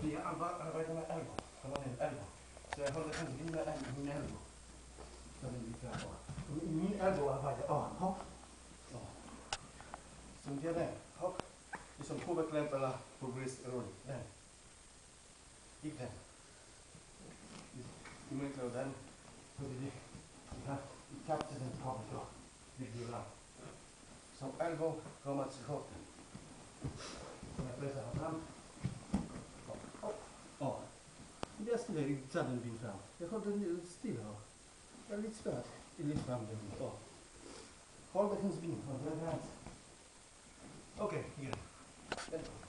Yeah, I'm right on my elbow. Come on in, elbow. So I hold the hands in my elbow. Doesn't be fair. Min elbow arbetar. Hopp. Som det där. Hopp. Det som påverkar alla progress roll. Den. Gick den. You might know then. So did you capture the top of your big round. So elbow, come at the hook. So I press out fram. Det är still i zadden bin fram. Jag har den still här. Jag är lite stört. Det är lite fram den. Hold the hands bin. Okay, here.